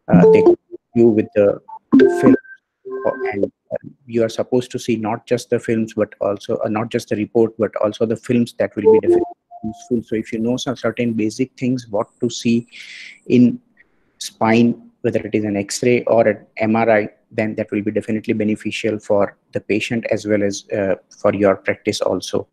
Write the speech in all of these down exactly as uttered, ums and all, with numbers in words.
Uh, they you with the film, and uh, you are supposed to see not just the films, but also uh, not just the report, but also the films that will be definitely useful. So if you know some certain basic things, what to see in spine, whether it is an X-ray or an M R I, then that will be definitely beneficial for the patient as well as uh, for your practice also.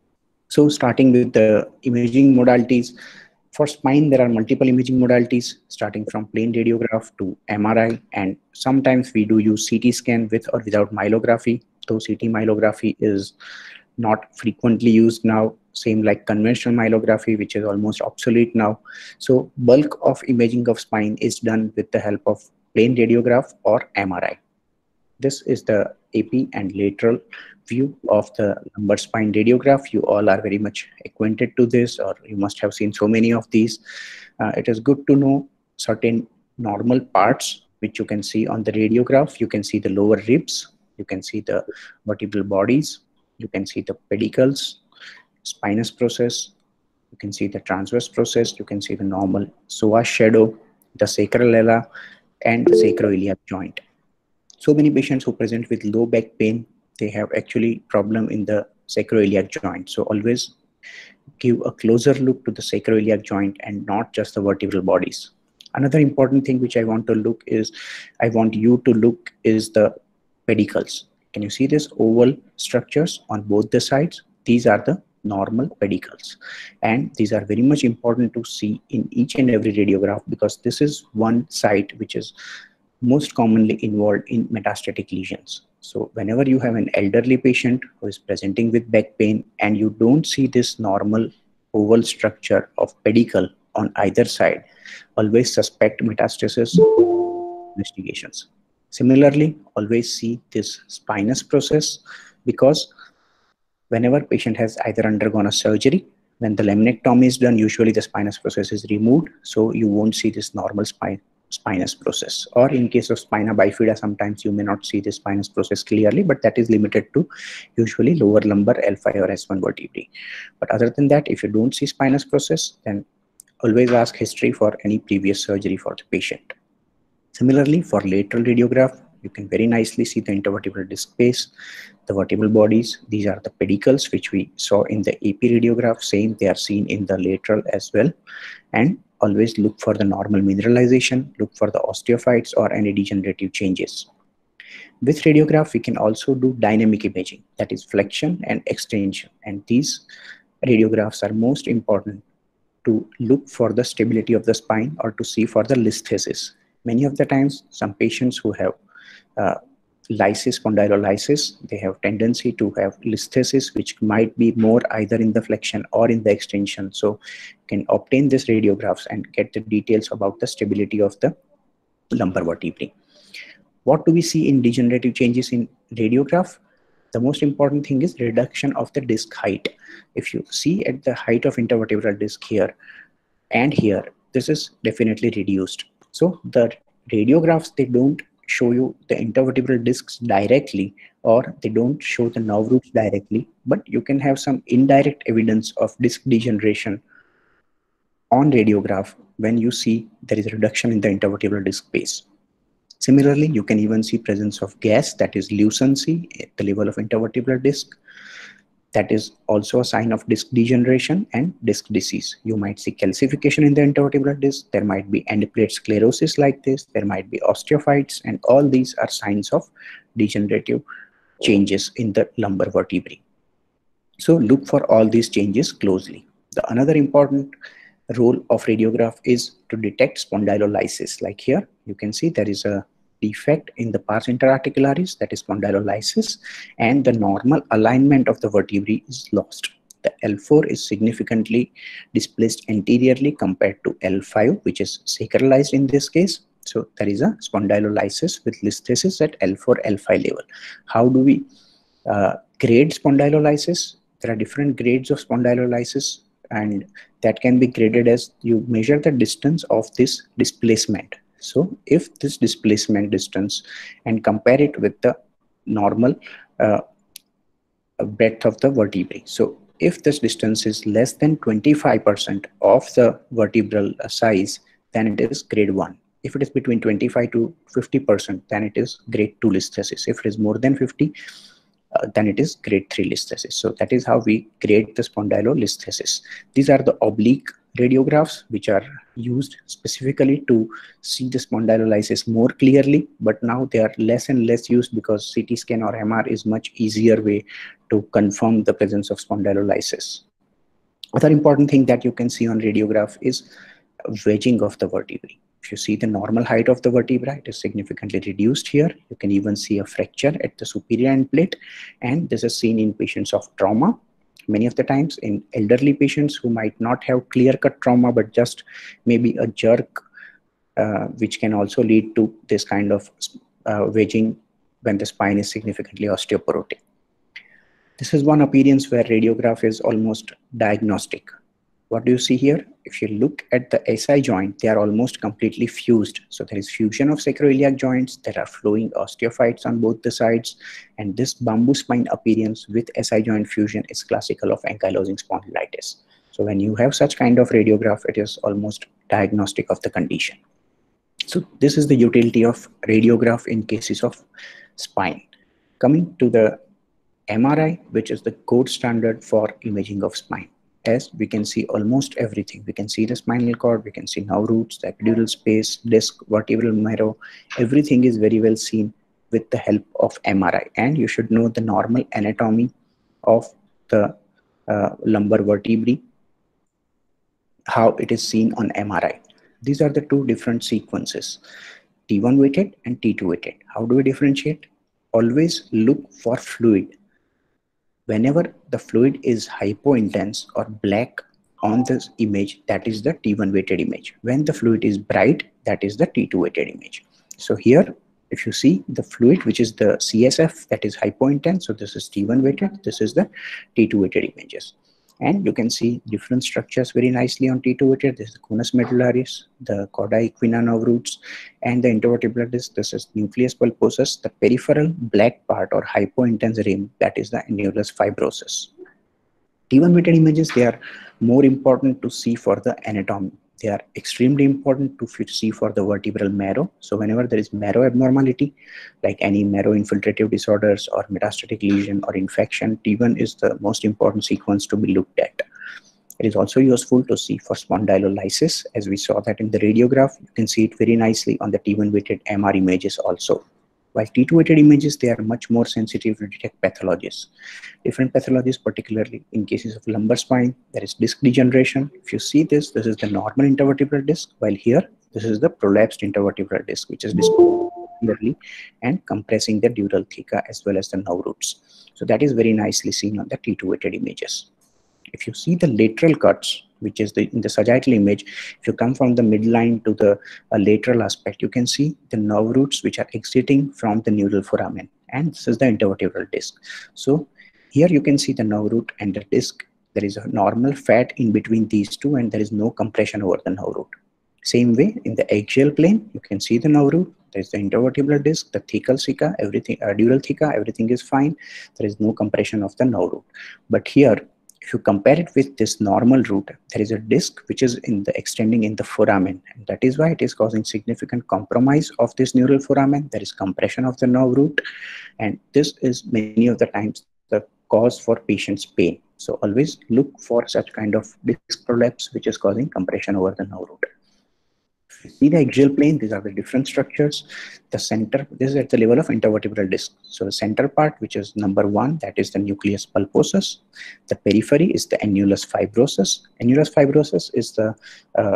So starting with the imaging modalities, for spine, there are multiple imaging modalities starting from plain radiograph to M R I, and sometimes we do use C T scan with or without myelography, though C T myelography is not frequently used now, same like conventional myelography, which is almost obsolete now. So bulk of imaging of spine is done with the help of plain radiograph or M R I. This is the A P and lateral view of the lumbar spine radiograph. You all are very much acquainted to this, or you must have seen so many of these. Uh, it is good to know certain normal parts which you can see on the radiograph. You can see the lower ribs, you can see the vertebral bodies, you can see the pedicles, spinous process, you can see the transverse process, you can see the normal psoas shadow, the sacral ala, and the sacroiliac joint. So many patients who present with low back pain, they have actually problem in the sacroiliac joint. So always give a closer look to the sacroiliac joint and not just the vertebral bodies. Another important thing which I want to look is, I want you to look is the pedicles. Can you see this oval structures on both the sides? These are the normal pedicles, and these are very much important to see in each and every radiograph, because this is one site which is most commonly involved in metastatic lesions. So whenever you have an elderly patient who is presenting with back pain and you don't see this normal oval structure of pedicle on either side, always suspect metastasis investigations. Similarly, always see this spinous process, because whenever patient has either undergone a surgery, when the laminectomy is done, usually the spinous process is removed, so you won't see this normal spine spinous process. Or in case of spina bifida, sometimes you may not see the spinous process clearly, but that is limited to usually lower lumbar L five or S one vertebrae. But other than that, if you don't see spinous process, then always ask history for any previous surgery for the patient. Similarly, for lateral radiograph, you can very nicely see the intervertebral disc space, the vertebral bodies. These are the pedicles which we saw in the A P radiograph. Same, they are seen in the lateral as well. And always look for the normal mineralization, look for the osteophytes or any degenerative changes. With radiograph, we can also do dynamic imaging, that is flexion and extension. And these radiographs are most important to look for the stability of the spine or to see for the listhesis. Many of the times, some patients who have uh, lysis, spondylolysis, they have tendency to have listhesis, which might be more either in the flexion or in the extension. So you can obtain these radiographs and get the details about the stability of the lumbar vertebrae. What do we see in degenerative changes in radiograph? The most important thing is reduction of the disc height. If you see at the height of intervertebral disc here and here, this is definitely reduced. So the radiographs, they don't show you the intervertebral discs directly, or they don't show the nerve roots directly, but you can have some indirect evidence of disc degeneration on radiograph when you see there is a reduction in the intervertebral disc space. Similarly, you can even see presence of gas, that is lucency at the level of intervertebral disc. That is also a sign of disc degeneration and disc disease. You might see calcification in the intervertebral disc. There might be end plate sclerosis like this. There might be osteophytes, and all these are signs of degenerative changes in the lumbar vertebrae. So look for all these changes closely. The another important role of radiograph is to detect spondylolysis. Like here, you can see there is a defect in the pars interarticularis, that is spondylolysis, and the normal alignment of the vertebrae is lost. The L four is significantly displaced anteriorly compared to L five, which is sacralized in this case. So there is a spondylolysis with listhesis at L four, L five level. How do we uh, grade spondylolysis? There are different grades of spondylolysis, and that can be graded as you measure the distance of this displacement. So if this displacement distance and compare it with the normal uh, breadth of the vertebrae. So if this distance is less than twenty-five percent of the vertebral size, then it is grade one. If it is between twenty-five to fifty percent, then it is grade two listhesis. If it is more than fifty, uh, then it is grade three listhesis. So that is how we grade the spondylolisthesis. These are the oblique radiographs which are used specifically to see the spondylolysis more clearly, but now they are less and less used because C T scan or M R is much easier way to confirm the presence of spondylolysis. Other important thing that you can see on radiograph is wedging of the vertebrae. If you see the normal height of the vertebra, it is significantly reduced here. You can even see a fracture at the superior end plate, and this is seen in patients of trauma. Many of the times in elderly patients who might not have clear-cut trauma, but just maybe a jerk, uh, which can also lead to this kind of uh, wedging when the spine is significantly osteoporotic. This is one appearance where radiograph is almost diagnostic. What do you see here? If you look at the S I joint, they are almost completely fused. So there is fusion of sacroiliac joints, there are flowing osteophytes on both the sides, and this bamboo spine appearance with S I joint fusion is classical of ankylosing spondylitis. So when you have such kind of radiograph, it is almost diagnostic of the condition. So this is the utility of radiograph in cases of spine. Coming to the M R I, which is the gold standard for imaging of spine. As we can see almost everything. We can see the spinal cord, we can see nerve roots, the epidural space, disc, vertebral marrow. Everything is very well seen with the help of M R I. And you should know the normal anatomy of the uh, lumbar vertebrae, how it is seen on M R I. These are the two different sequences, T one weighted and T two weighted. How do we differentiate? Always look for fluid. Whenever the fluid is hypointense or black on this image, that is the T one weighted image. When the fluid is bright, that is the T two weighted image. So here, if you see the fluid, which is the C S F, that is hypointense, so this is T one weighted, this is the T two weighted images. And you can see different structures very nicely on T two weighted. This is the conus medullaris, the cauda equina nerve roots, and the intervertebral disc. This is nucleus pulposus. The peripheral black part or hypointense rim, that is the annulus fibrosus. T one weighted images, they are more important to see for the anatomy. They are extremely important to see for the vertebral marrow. So whenever there is marrow abnormality, like any marrow infiltrative disorders or metastatic lesion or infection, T one is the most important sequence to be looked at. It is also useful to see for spondylolysis, as we saw that in the radiograph. You can see it very nicely on the T one weighted M R images also. While T two weighted images, they are much more sensitive to detect pathologies. Different pathologies, particularly in cases of lumbar spine, there is disc degeneration. If you see this, this is the normal intervertebral disc, while here, this is the prolapsed intervertebral disc, which is displaced and compressing the dural theca as well as the nerve roots. So that is very nicely seen on the T two weighted images. If you see the lateral cuts, which is the in the sagittal image, if you come from the midline to the uh, lateral aspect, you can see the nerve roots which are exiting from the neural foramen, and this is the intervertebral disc. So here you can see the nerve root and the disc. There is a normal fat in between these two, and there is no compression over the nerve root. Same way in the axial plane, you can see the nerve root. There is the intervertebral disc, the thecal theca, everything, uh, dural theca, everything is fine. There is no compression of the nerve root. But here, if you compare it with this normal root, there is a disc which is in the extending in the foramen, and that is why it is causing significant compromise of this neural foramen. There is compression of the nerve root, and this is many of the times the cause for patient's pain. So always look for such kind of disc prolapse which is causing compression over the nerve root. If you see the axial plane, these are the different structures. The center, this is at the level of intervertebral disc. So the center part, which is number one, that is the nucleus pulposus. The periphery is the annulus fibrosus. Annulus fibrosus is the uh,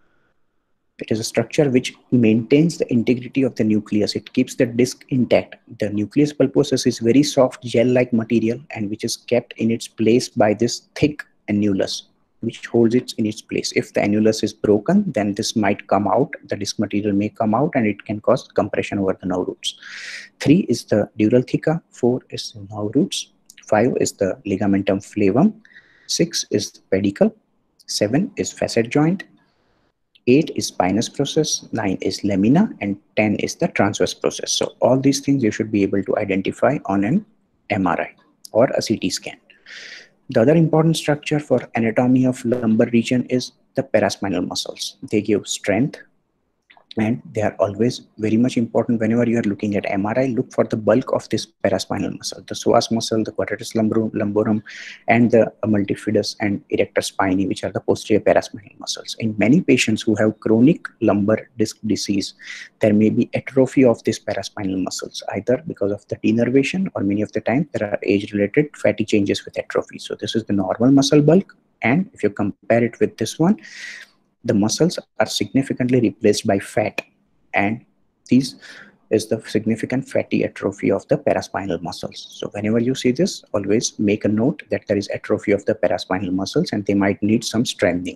it is a structure which maintains the integrity of the nucleus. It keeps the disc intact. The nucleus pulposus is very soft gel-like material, and which is kept in its place by this thick annulus, which holds it in its place. If the annulus is broken, then this might come out, the disc material may come out, and it can cause compression over the nerve roots. Three is the dural theca, four is the nerve roots, five is the ligamentum flavum, six is the pedicle, seven is facet joint, eight is spinous process, nine is lamina, and ten is the transverse process. So all these things you should be able to identify on an M R I or a C T scan. The other important structure for anatomy of lumbar region is the paraspinal muscles. They give strength, and they are always very much important. Whenever you are looking at M R I, look for the bulk of this paraspinal muscle, the psoas muscle, the quadratus lumborum, and the multifidus and erector spinae, which are the posterior paraspinal muscles. In many patients who have chronic lumbar disc disease, there may be atrophy of these paraspinal muscles, either because of the denervation, or many of the time there are age-related fatty changes with atrophy. So this is the normal muscle bulk, and if you compare it with this one, the muscles are significantly replaced by fat, and these is the significant fatty atrophy of the paraspinal muscles. So whenever you see this, always make a note that there is atrophy of the paraspinal muscles and they might need some strengthening.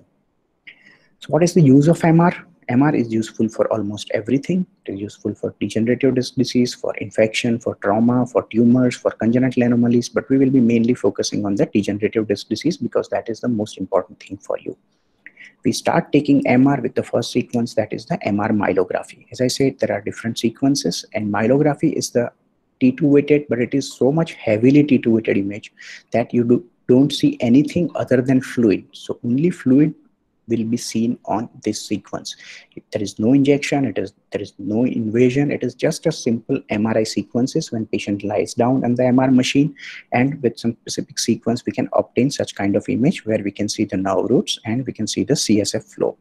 So what is the use of M R? M R is useful for almost everything. It is useful for degenerative disc disease, for infection, for trauma, for tumors, for congenital anomalies, but we will be mainly focusing on the degenerative disc disease because that is the most important thing for you. We start taking M R with the first sequence, that is the M R myelography. As I said, there are different sequences, and myelography is the T two weighted, but it is so much heavily T two weighted image that you do, don't see anything other than fluid. So only fluid will be seen on this sequence. There is no injection, it is there is no invasion, it is just a simple M R I sequences when patient lies down on the M R machine, and with some specific sequence we can obtain such kind of image where we can see the nerve roots and we can see the C S F flow.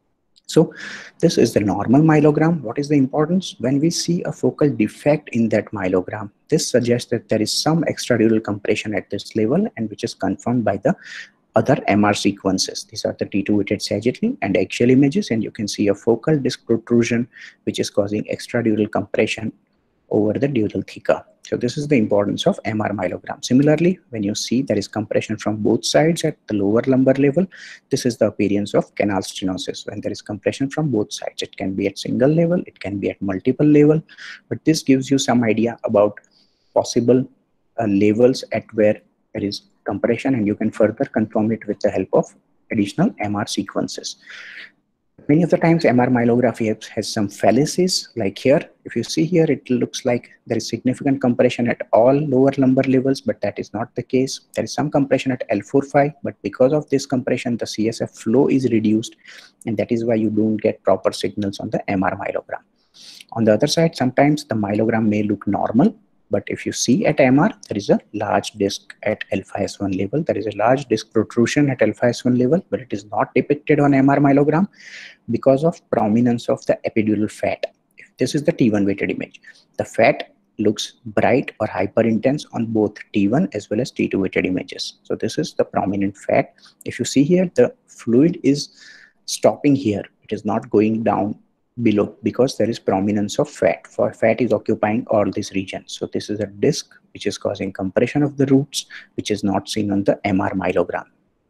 So this is the normal myelogram. What is the importance? When we see a focal defect in that myelogram, this suggests that there is some extradural compression at this level, and which is confirmed by the other M R sequences. These are the T two weighted sagittal and axial images, and you can see a focal disc protrusion which is causing extradural compression over the dural theca. So this is the importance of M R myelogram. Similarly, when you see there is compression from both sides at the lower lumbar level, this is the appearance of canal stenosis. When there is compression from both sides, it can be at single level, it can be at multiple level, but this gives you some idea about possible uh, levels at where there is compression, and you can further confirm it with the help of additional M R sequences. Many of the times M R myelography has, has some fallacies, like here. If you see here, it looks like there is significant compression at all lower lumbar levels, but that is not the case. There is some compression at L four five, but because of this compression, the C S F flow is reduced, and that is why you don't get proper signals on the M R myelogram. On the other side, sometimes the myelogram may look normal, but if you see at M R, there is a large disc at alpha S one level. There is a large disc protrusion at alpha S one level, but it is not depicted on M R myelogram because of prominence of the epidural fat. If this is the T one weighted image, the fat looks bright or hyper intense on both T one as well as T two weighted images. So this is the prominent fat. If you see here, the fluid is stopping here. It is not going down below because there is prominence of fat. For fat is occupying all this region. So this is a disc which is causing compression of the roots, which is not seen on the M R myelogram.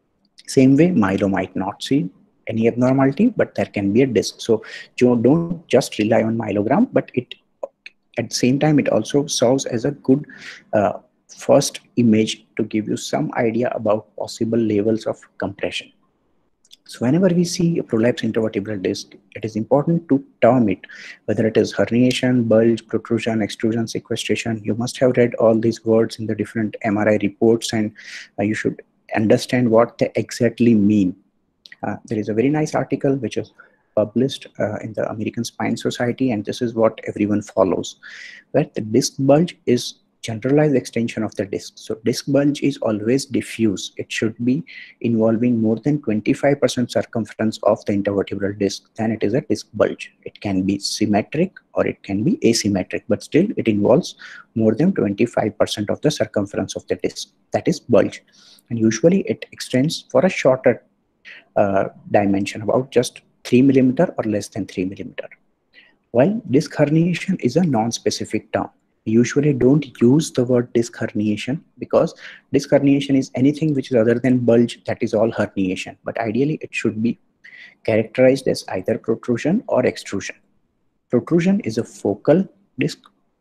Same way, myelo might not see any abnormality, but there can be a disc. So you don't just rely on myelogram, but it at the same time it also serves as a good uh, first image to give you some idea about possible levels of compression. So whenever we see a prolapse intervertebral disc, it is important to term it, whether it is herniation, bulge, protrusion, extrusion, sequestration. You must have read all these words in the different M R I reports, and uh, you should understand what they exactly mean. Uh, there is a very nice article which is published uh, in the American Spine Society, and this is what everyone follows, where the disc bulge is generalized extension of the disc. So disc bulge is always diffuse. It should be involving more than twenty-five percent circumference of the intervertebral disc, then it is a disc bulge. It can be symmetric or it can be asymmetric, but still it involves more than twenty-five percent of the circumference of the disc. That is bulge. And usually it extends for a shorter uh, dimension, about just three millimeter or less than three millimeter. While disc herniation is a non-specific term, we usually don't use the word disc herniation because disc herniation is anything which is other than bulge, that is all herniation. But ideally, it should be characterized as either protrusion or extrusion. Protrusion is a focal disc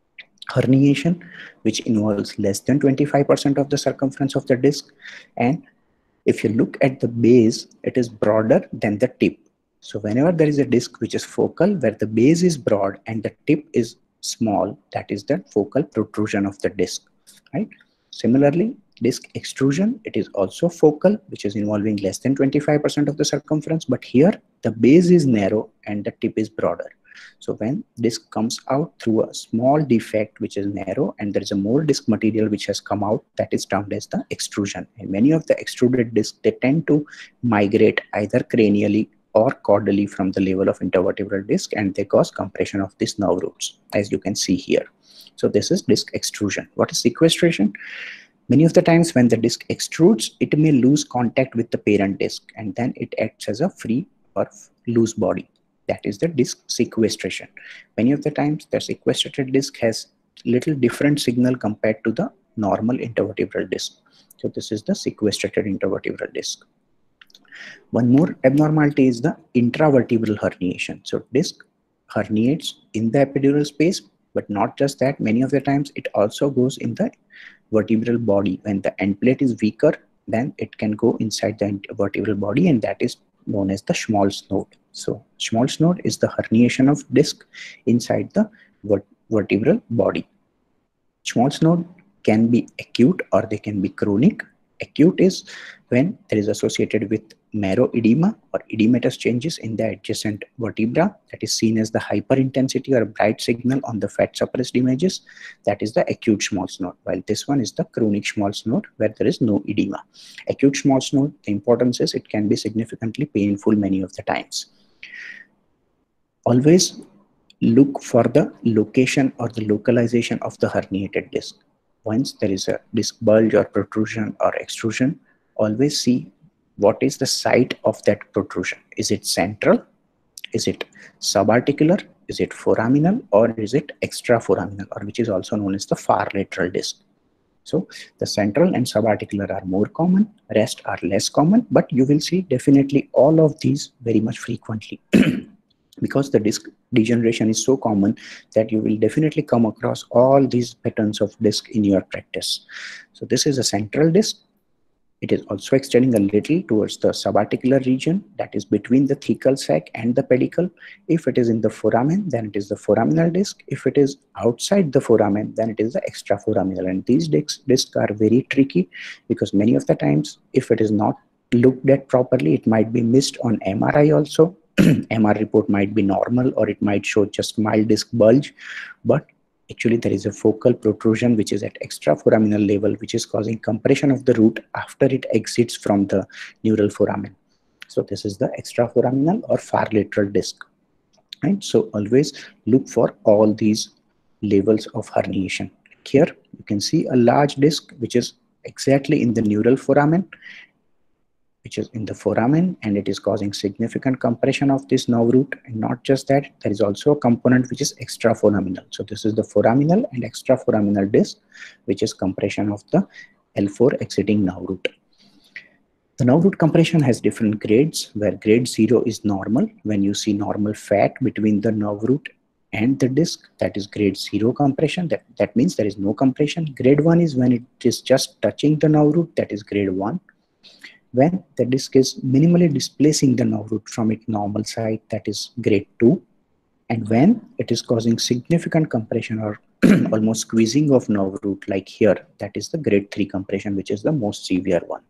herniation which involves less than twenty-five percent of the circumference of the disc, and if you look at the base, it is broader than the tip. So whenever there is a disc which is focal, where the base is broad and the tip is small, that is the focal protrusion of the disc, right? Similarly, disc extrusion, it is also focal, which is involving less than twenty-five percent of the circumference, but here the base is narrow and the tip is broader. So when disc comes out through a small defect which is narrow, and there is a more disc material which has come out, that is termed as the extrusion. And many of the extruded discs, they tend to migrate either cranially or caudally from the level of intervertebral disc, and they cause compression of these nerve roots, as you can see here. So this is disc extrusion. What is sequestration? Many of the times when the disc extrudes, it may lose contact with the parent disc, and then it acts as a free or loose body. That is the disc sequestration. Many of the times the sequestrated disc has little different signal compared to the normal intervertebral disc. So this is the sequestrated intervertebral disc. One more abnormality is the intravertebral herniation. So disc herniates in the epidural space, but not just that, many of the times it also goes in the vertebral body. When the end plate is weaker, then it can go inside the vertebral body, and that is known as the Schmall's node. So Schmall's node is the herniation of disc inside the vert vertebral body. Schmall's node can be acute or they can be chronic. Acute is when there is associated with marrow edema or edematous changes in the adjacent vertebra, that is seen as the hyperintensity or bright signal on the fat suppressed images. That is the acute Schmall's node, while this one is the chronic Schmall's node where there is no edema. Acute Schmall's node, the importance is it can be significantly painful many of the times. Always look for the location or the localization of the herniated disc. Once there is a disc bulge or protrusion or extrusion, always see what is the site of that protrusion. Is it central? Is it subarticular? Is it foraminal? Or is it extraforaminal, or which is also known as the far lateral disc? So the central and subarticular are more common, rest are less common, but you will see definitely all of these very much frequently. Because the disc degeneration is so common that you will definitely come across all these patterns of disc in your practice. So this is a central disc. It is also extending a little towards the subarticular region, that is between the thecal sac and the pedicle. If it is in the foramen, then it is the foraminal disc. If it is outside the foramen, then it is the extraforaminal. And these discs, discs are very tricky because many of the times, if it is not looked at properly, it might be missed on M R I also. M R report might be normal, or it might show just mild disc bulge, but actually there is a focal protrusion which is at extraforaminal level, which is causing compression of the root after it exits from the neural foramen. So this is the extraforaminal or far lateral disc. Right? So always look for all these levels of herniation. Here you can see a large disc which is exactly in the neural foramen, which is in the foramen, and it is causing significant compression of this nerve root. And not just that, there is also a component which is extraforaminal. So this is the foraminal and extraforaminal disc, which is compression of the L four exiting nerve root. The nerve root compression has different grades, where grade zero is normal. When you see normal fat between the nerve root and the disc, that is grade zero compression. That, that means there is no compression. Grade one is when it is just touching the nerve root, that is grade one. When the disc is minimally displacing the nerve root from its normal side, that is grade two. And when it is causing significant compression or almost squeezing of nerve root, like here, that is the grade three compression, which is the most severe one.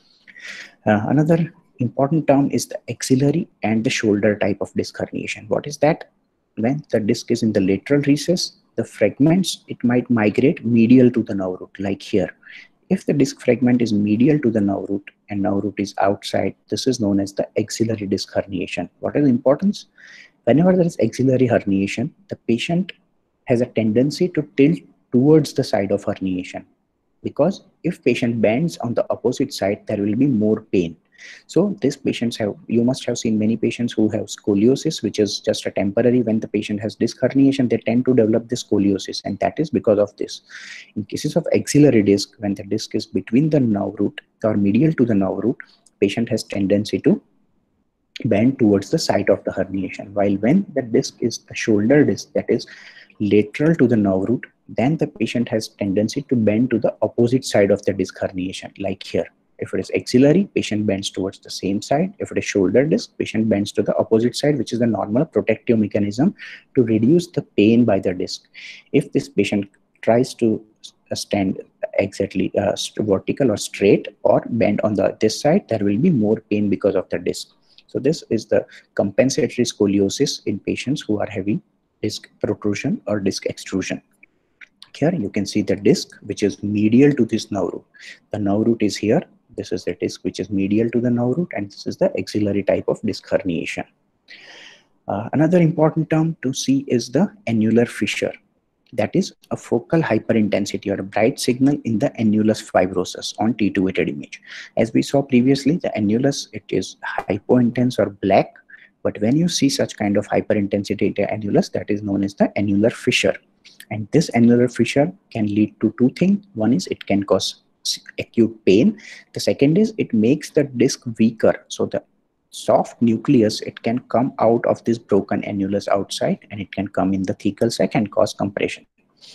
Uh, another important term is the axillary and the shoulder type of disc herniation. What is that? When the disc is in the lateral recess, the fragments, it might migrate medial to the nerve root, like here. If the disc fragment is medial to the nerve root and nerve root is outside, this is known as the axillary disc herniation. What is the importance? Whenever there is axillary herniation, the patient has a tendency to tilt towards the side of herniation, because if patient bends on the opposite side, there will be more pain. So these patients have, you must have seen many patients who have scoliosis, which is just a temporary. When the patient has disc herniation, they tend to develop this scoliosis, and that is because of this. In cases of axillary disc, when the disc is between the nerve root or medial to the nerve root, patient has tendency to bend towards the site of the herniation. While when the disc is the shoulder disc, that is lateral to the nerve root, then the patient has tendency to bend to the opposite side of the disc herniation, like here. If it is axillary, patient bends towards the same side. If it is shoulder disc, patient bends to the opposite side, which is the normal protective mechanism to reduce the pain by the disc. If this patient tries to stand exactly uh, vertical or straight or bend on the this side, there will be more pain because of the disc. So this is the compensatory scoliosis in patients who are having disc protrusion or disc extrusion. Here you can see the disc which is medial to this nerve root. The nerve root is here. This is the disc which is medial to the nerve root, and this is the axillary type of disc herniation. Uh, another important term to see is the annular fissure. That is a focal hyperintensity or a bright signal in the annulus fibrosus on T two weighted image. As we saw previously, the annulus, it is hypointense or black, but when you see such kind of hyperintensity in the annulus, that is known as the annular fissure. And this annular fissure can lead to two things. One is it can cause acute pain. The second is it makes the disc weaker. So the soft nucleus, it can come out of this broken annulus outside, and it can come in the thecal sac and cause compression.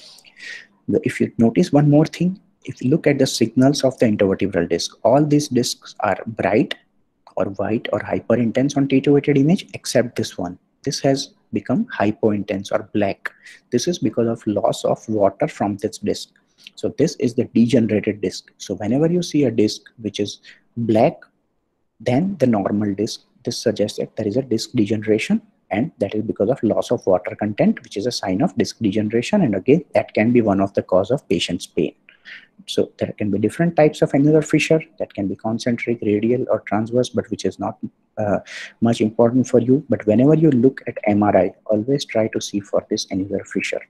If you notice one more thing, if you look at the signals of the intervertebral disc, all these discs are bright or white or hyperintense on T two weighted image, except this one. This has become hypointense or black. This is because of loss of water from this disc. So this is the degenerated disc. So whenever you see a disc which is black then the normal disc, this suggests that there is a disc degeneration, and that is because of loss of water content, which is a sign of disc degeneration, and again that can be one of the cause of patient's pain. So there can be different types of annular fissure that can be concentric, radial or transverse, but which is not uh, much important for you. But whenever you look at M R I, always try to see for this annular fissure.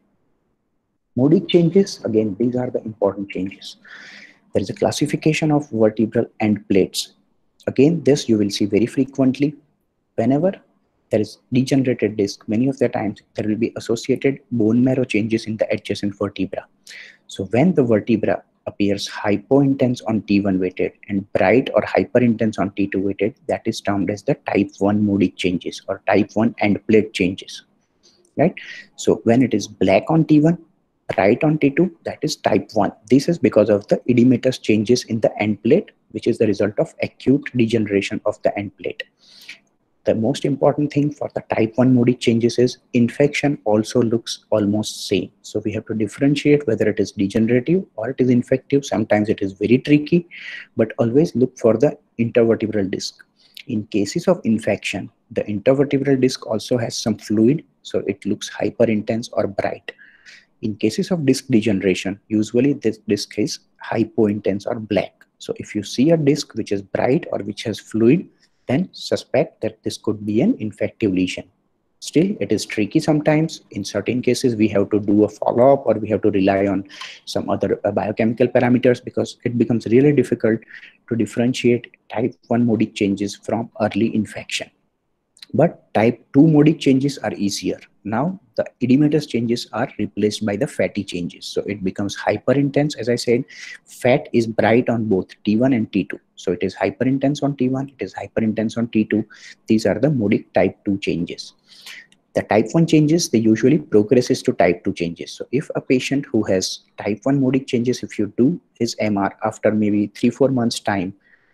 Modic changes, again these are the important changes. There is a classification of vertebral end plates. Again, this you will see very frequently. Whenever there is degenerated disc, many of the times there will be associated bone marrow changes in the adjacent vertebra. So when the vertebra appears hypointense on T one weighted and bright or hyperintense on T two weighted, that is termed as the type one modic changes or type one end plate changes, right? So when it is black on T one, bright on T two, that is type one. This is because of the edematous changes in the end plate, which is the result of acute degeneration of the end plate. The most important thing for the type one modic changes is infection also looks almost same. So we have to differentiate whether it is degenerative or it is infective. Sometimes it is very tricky, but always look for the intervertebral disc. In cases of infection, the intervertebral disc also has some fluid, so it looks hyperintense or bright. In cases of disc degeneration, usually this disc is hypointense or black. So if you see a disc which is bright or which has fluid, then suspect that this could be an infective lesion. Still, it is tricky sometimes. In certain cases, we have to do a follow-up or we have to rely on some other uh, biochemical parameters, because it becomes really difficult to differentiate type one modic changes from early infection. But type two modic changes are easier. Now the edematous changes are replaced by the fatty changes. So it becomes hyperintense. As I said, fat is bright on both T one and T two. So it is hyperintense on T one, it is hyperintense on T two. These are the modic type two changes. The type one changes, they usually progresses to type two changes. So if a patient who has type one modic changes, if you do his M R after maybe three, four months time,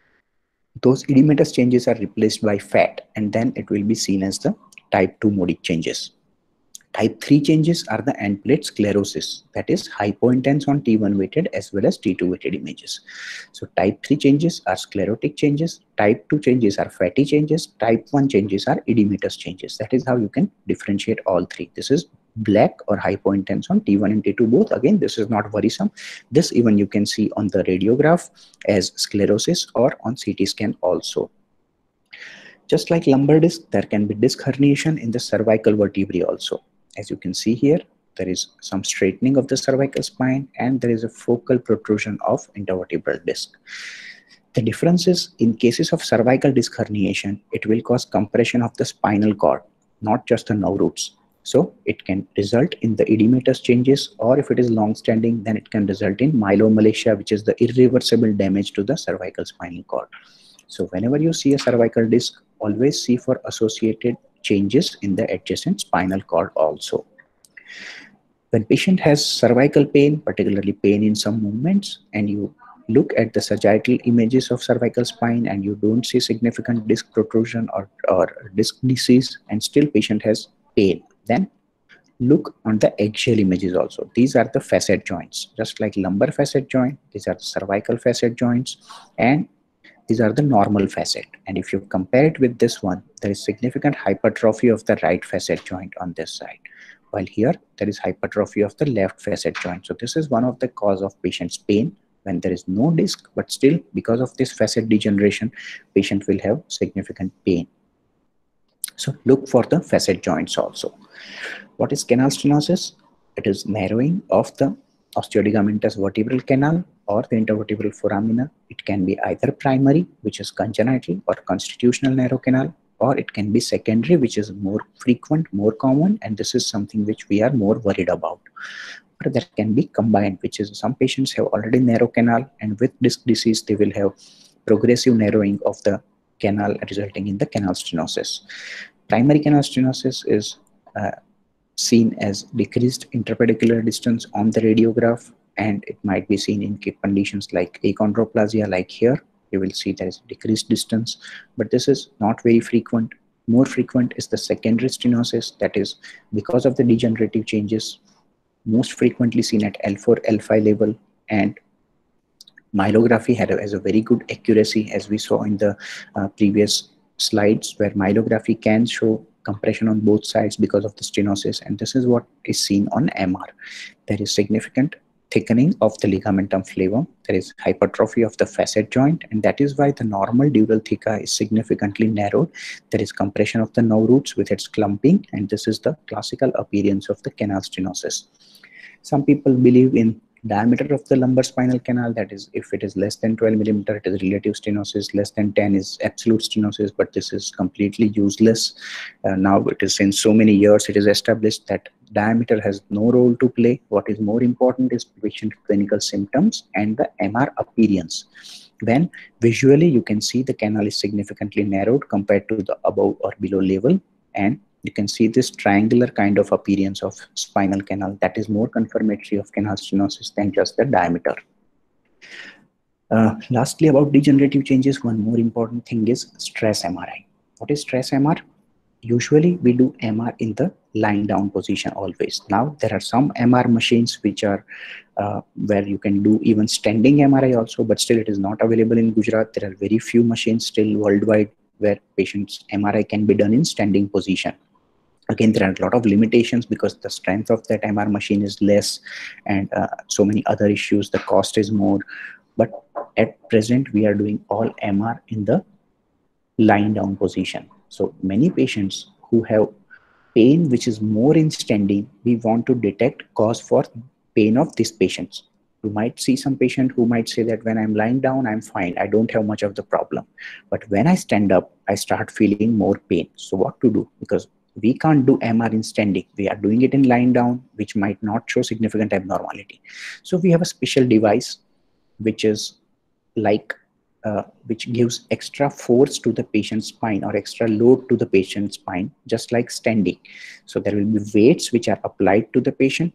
those edematous changes are replaced by fat, and then it will be seen as the type two modic changes. Type three changes are the end plate sclerosis, that is hypointense on T one weighted as well as T two weighted images. So type three changes are sclerotic changes, type two changes are fatty changes, type one changes are edematous changes. That is how you can differentiate all three. This is black or hypointense on T one and T two both. Again, this is not worrisome. This even you can see on the radiograph as sclerosis or on C T scan also. Just like lumbar disc, there can be disc herniation in the cervical vertebrae also. As you can see here, there is some straightening of the cervical spine and there is a focal protrusion of intervertebral disc. The difference is, in cases of cervical disc herniation, it will cause compression of the spinal cord, not just the nerve roots. So it can result in the edematous changes, or if it is long-standing, then it can result in myelomalacia, which is the irreversible damage to the cervical spinal cord. So whenever you see a cervical disc, always see for associated changes in the adjacent spinal cord also. When patient has cervical pain, particularly pain in some movements, and you look at the sagittal images of cervical spine and you don't see significant disc protrusion or, or disc disease, and still patient has pain, then look on the axial images also. These are the facet joints, just like lumbar facet joint. These are the cervical facet joints, and These are the normal facet, and if you compare it with this one, there is significant hypertrophy of the right facet joint on this side, while here there is hypertrophy of the left facet joint. So this is one of the cause of patient's pain when there is no disc, but still because of this facet degeneration, patient will have significant pain. So look for the facet joints also. What is canal stenosis? It is narrowing of the osteoligamentous vertebral canal or the intervertebral foramina. It can be either primary, which is congenital or constitutional narrow canal, or it can be secondary, which is more frequent, more common, and this is something which we are more worried about. Or that can be combined, which is some patients have already narrow canal, and with disc disease they will have progressive narrowing of the canal resulting in the canal stenosis. Primary canal stenosis is uh, seen as decreased interpedicular distance on the radiograph, and it might be seen in conditions like achondroplasia, like here. You will see there is decreased distance, but this is not very frequent. More frequent is the secondary stenosis, that is because of the degenerative changes, most frequently seen at L four, L five level, and myelography had a, has a very good accuracy, as we saw in the uh, previous slides, where myelography can show compression on both sides because of the stenosis, and this is what is seen on M R. There is significant thickening of the ligamentum flavum, there is hypertrophy of the facet joint, and that is why the normal dural theca is significantly narrowed. There is compression of the nerve roots with its clumping, and this is the classical appearance of the canal stenosis. Some people believe in diameter of the lumbar spinal canal, that is if it is less than twelve millimeter, it is relative stenosis, less than ten is absolute stenosis, but this is completely useless. Uh, now it is since so many years it is established that diameter has no role to play. What is more important is patient clinical symptoms and the M R appearance. When visually you can see the canal is significantly narrowed compared to the above or below level, and you can see this triangular kind of appearance of spinal canal, that is more confirmatory of canal stenosis than just the diameter. Uh, lastly, about degenerative changes, one more important thing is stress M R I. What is stress M R? Usually we do M R in the lying down position always. Now there are some M R machines which are uh, where you can do even standing M R I also, but still it is not available in Gujarat. There are very few machines still worldwide where patients M R I can be done in standing position. Again, there are a lot of limitations because the strength of that M R machine is less, and uh, so many other issues, the cost is more. But at present, we are doing all M R in the lying down position. So many patients who have pain which is more in standing, we want to detect cause for pain of these patients. You might see some patient who might say that when I'm lying down, I'm fine, I don't have much of the problem. But when I stand up, I start feeling more pain. So what to do? Because we can't do M R in standing. We are doing it in lying down, which might not show significant abnormality. So we have a special device which is like, uh, which gives extra force to the patient's spine or extra load to the patient's spine, just like standing. So there will be weights which are applied to the patient,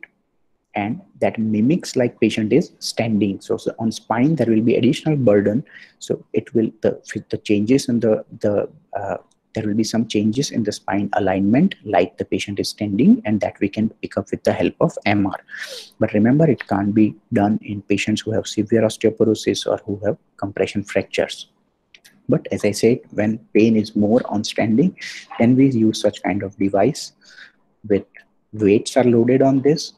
and that mimics like patient is standing. So, so on spine, there will be additional burden. So it will, the, the changes in the, the uh, there will be some changes in the spine alignment like the patient is standing, and that we can pick up with the help of M R. But remember, it can't be done in patients who have severe osteoporosis or who have compression fractures. But as I said, when pain is more on standing, then we use such kind of device with weights are loaded on this,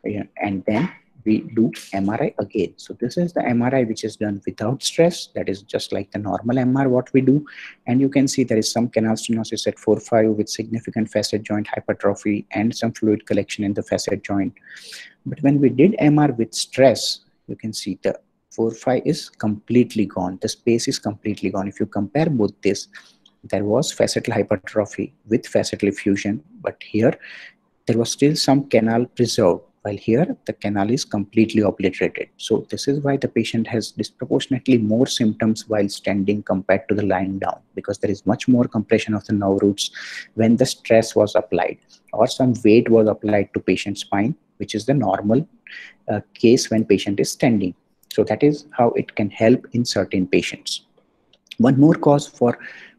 and then we do M R I again. So this is the M R I which is done without stress. That is just like the normal M R what we do. And you can see there is some canal stenosis at four five with significant facet joint hypertrophy and some fluid collection in the facet joint. But when we did M R with stress, you can see the four five is completely gone. The space is completely gone. If you compare both this, there was facetal hypertrophy with facetal effusion, but here there was still some canal preserved, while here the canal is completely obliterated. So this is why the patient has disproportionately more symptoms while standing compared to the lying down, because there is much more compression of the nerve roots when the stress was applied or some weight was applied to patient's spine, which is the normal uh, case when patient is standing. So that is how it can help in certain patients. One more cause for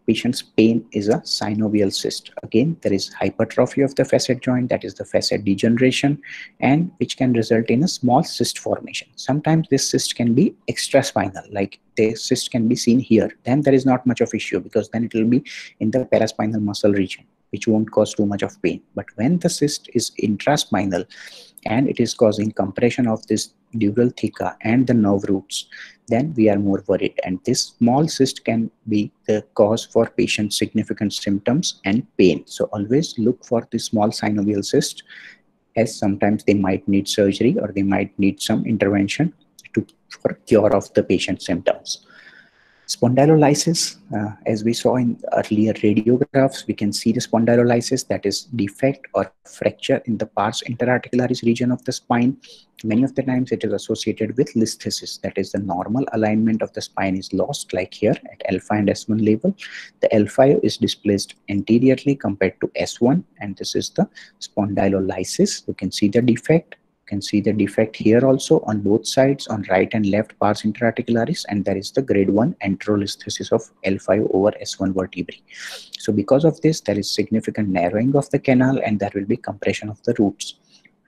patient's pain is a synovial cyst. Again, there is hypertrophy of the facet joint, that is the facet degeneration, and which can result in a small cyst formation. Sometimes this cyst can be extraspinal, like the cyst can be seen here. Then there is not much of issue, because then it will be in the paraspinal muscle region, which won't cause too much of pain. But when the cyst is intraspinal and it is causing compression of this dural theca and the nerve roots, then we are more worried. And this small cyst can be the cause for patient significant symptoms and pain. So always look for the small synovial cyst, as sometimes they might need surgery or they might need some intervention to for cure of the patient symptoms. Spondylolysis, uh, as we saw in earlier radiographs, we can see the spondylolysis, that is defect or fracture in the pars interarticularis region of the spine. Many of the times it is associated with listhesis, that is the normal alignment of the spine is lost, like here at L five and S one level. The L five is displaced anteriorly compared to S one, and this is the spondylolysis. You can see the defect. Can see the defect here also on both sides, on right and left pars interarticularis, and there is the grade one anterolisthesis of L five over S one vertebrae. So because of this, there is significant narrowing of the canal and there will be compression of the roots.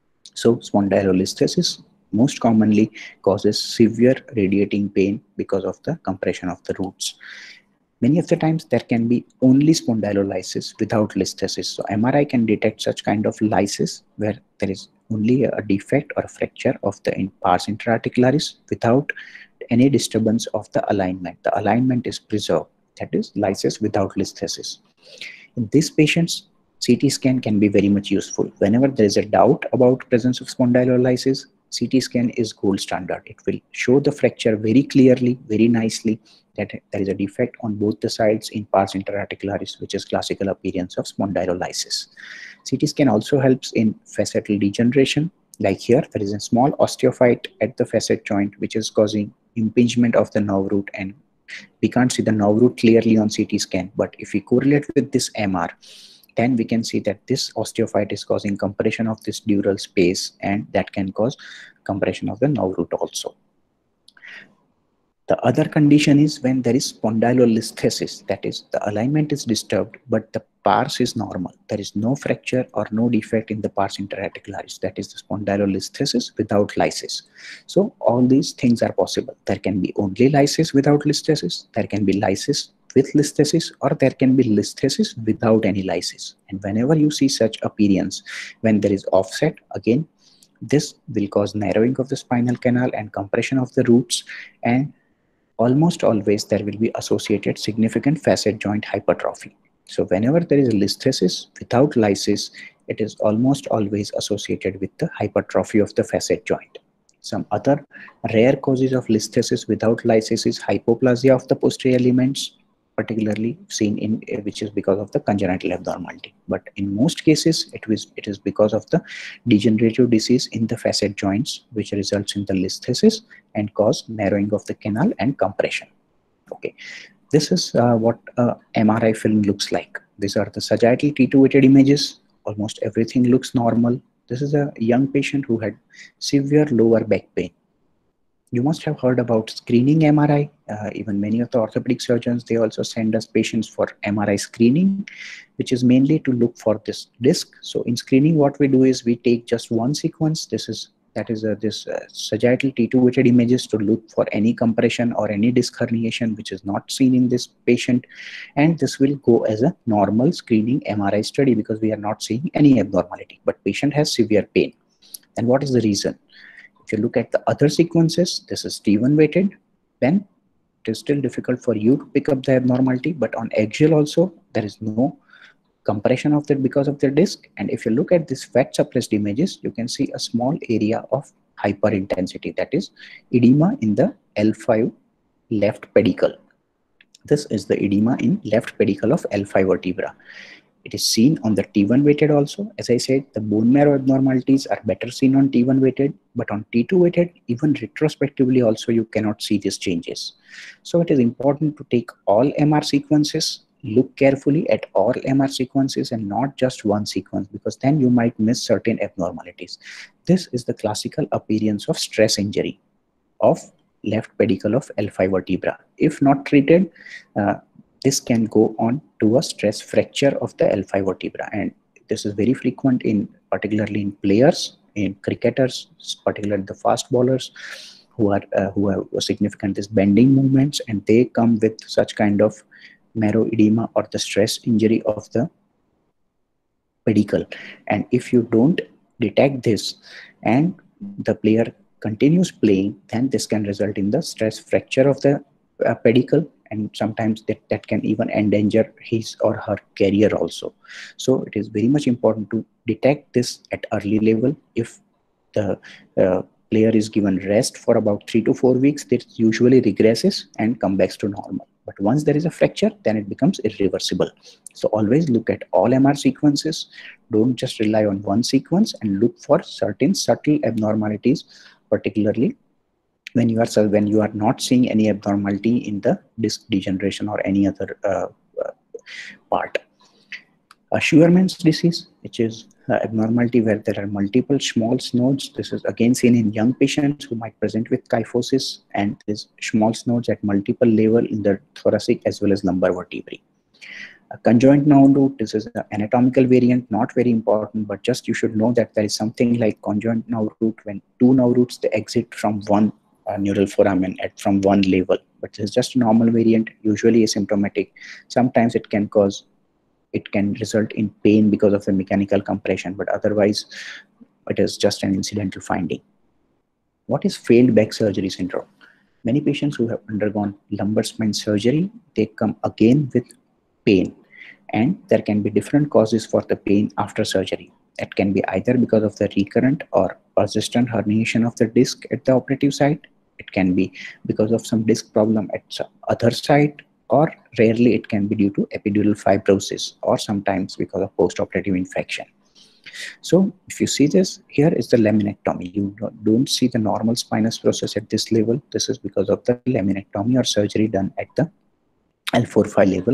So spondylolisthesis most commonly causes severe radiating pain because of the compression of the roots. Many of the times there can be only spondylolysis without listhesis. So M R I can detect such kind of lysis where there is only a defect or a fracture of the pars interarticularis without any disturbance of the alignment. The alignment is preserved. That is lysis without listhesis. In these patients, C T scan can be very much useful. Whenever there is a doubt about presence of spondylolysis, C T scan is gold standard. It will show the fracture very clearly, very nicely, that there is a defect on both the sides in pars interarticularis, which is classical appearance of spondylolysis. C T scan also helps in facetal degeneration. Like here, there is a small osteophyte at the facet joint, which is causing impingement of the nerve root, and we can't see the nerve root clearly on C T scan. But if we correlate with this M R, then we can see that this osteophyte is causing compression of this dural space, and that can cause compression of the nerve root also. The other condition is when there is spondylolisthesis, that is the alignment is disturbed but the pars is normal. There is no fracture or no defect in the pars interarticularis, that is the spondylolisthesis without lysis. So all these things are possible. There can be only lysis without listhesis, there can be lysis with listhesis, or there can be listhesis without any lysis. And whenever you see such appearance, when there is offset, again this will cause narrowing of the spinal canal and compression of the roots, and almost always there will be associated significant facet joint hypertrophy. So whenever there is a listhesis without lysis, it is almost always associated with the hypertrophy of the facet joint. Some other rare causes of listhesis without lysis is hypoplasia of the posterior ligaments, particularly seen in which is because of the congenital abnormality. But in most cases, it is it is because of the degenerative disease in the facet joints, which results in the listhesis and cause narrowing of the canal and compression. Okay, this is uh, what a M R I film looks like. These are the sagittal T two weighted images. Almost everything looks normal. This is a young patient who had severe lower back pain. You must have heard about screening M R I. Uh, even many of the orthopedic surgeons, they also send us patients for M R I screening, which is mainly to look for this disc. So in screening, what we do is we take just one sequence. This is that is uh, this uh, sagittal T two weighted images to look for any compression or any disc herniation, which is not seen in this patient. And this will go as a normal screening M R I study because we are not seeing any abnormality, but patient has severe pain. And what is the reason? If you look at the other sequences, this is T one weighted, then it is still difficult for you to pick up the abnormality, but on axial also, there is no compression of that because of the disc. And if you look at this fat suppressed images, you can see a small area of hyperintensity, that is edema in the L five left pedicle. This is the edema in left pedicle of L five vertebra. It is seen on the T one weighted also. As I said, the bone marrow abnormalities are better seen on T one weighted, but on T two weighted, even retrospectively also, you cannot see these changes. So it is important to take all M R sequences, look carefully at all M R sequences and not just one sequence, because then you might miss certain abnormalities. This is the classical appearance of stress injury of left pedicle of L five vertebra. If not treated, uh, this can go on to a stress fracture of the L five vertebra, and this is very frequent in particularly in players, in cricketers, particularly the fast bowlers who are uh, who have significant this bending movements, and they come with such kind of marrow edema or the stress injury of the pedicle. And if you don't detect this and the player continues playing, then this can result in the stress fracture of the uh, pedicle, and sometimes that, that can even endanger his or her career also. So it is very much important to detect this at early level. If the uh, player is given rest for about three to four weeks, this usually regresses and comes back to normal. But once there is a fracture, then it becomes irreversible. So always look at all M R sequences. Don't just rely on one sequence, and look for certain subtle abnormalities, particularly when you are when you are not seeing any abnormality in the disc degeneration or any other uh, uh, part. Uh, Scheuermann's disease, which is uh, abnormality where there are multiple small nodes. This is again seen in young patients who might present with kyphosis, and there is small nodes at multiple level in the thoracic as well as lumbar vertebrae. A conjoint nerve root, this is an anatomical variant, not very important, but just you should know that there is something like conjoint nerve root when two nerve roots they exit from one uh, neural foramen at from one level. But this is just a normal variant, usually asymptomatic. Sometimes it can cause it can result in pain because of the mechanical compression, but otherwise it is just an incidental finding. What is failed back surgery syndrome? Many patients who have undergone lumbar spine surgery, they come again with pain, and there can be different causes for the pain after surgery. It can be either because of the recurrent or persistent herniation of the disc at the operative site. It can be because of some disc problem at some other site, or rarely it can be due to epidural fibrosis, or sometimes because of post-operative infection. So if you see this, here is the laminectomy. You don't see the normal spinous process at this level. This is because of the laminectomy or surgery done at the L four five level.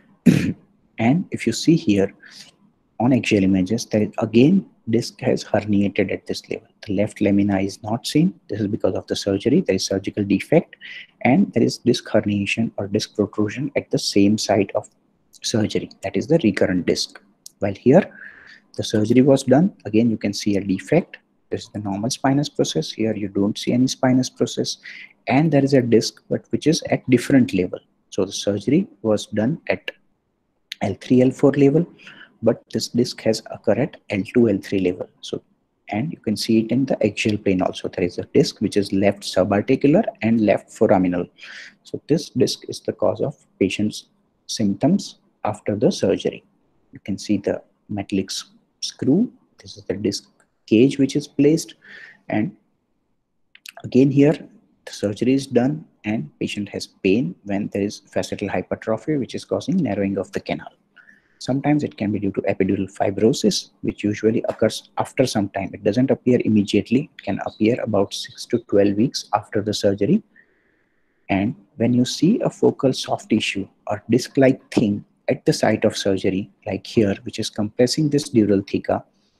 And if you see here on axial images, there is again disc has herniated at this level. The left lamina is not seen. This is because of the surgery. There is surgical defect, and there is disc herniation or disc protrusion at the same site of surgery. That is the recurrent disc. While here the surgery was done, again you can see a defect. This is the normal spinous process. Here you don't see any spinous process, and there is a disc but which is at different level. So the surgery was done at L three L four level, but this disc has occurred at L two L three level. So, and you can see it in the axial plane also. There is a disc which is left subarticular and left foraminal. So this disc is the cause of patient's symptoms after the surgery. You can see the metallic screw. This is the disc cage which is placed, and again here the surgery is done and patient has pain when there is facetal hypertrophy which is causing narrowing of the canal. Sometimes it can be due to epidural fibrosis, which usually occurs after some time. It doesn't appear immediately. It can appear about six to twelve weeks after the surgery. And when you see a focal soft tissue or disc-like thing at the site of surgery, like here, which is compressing this dural theca,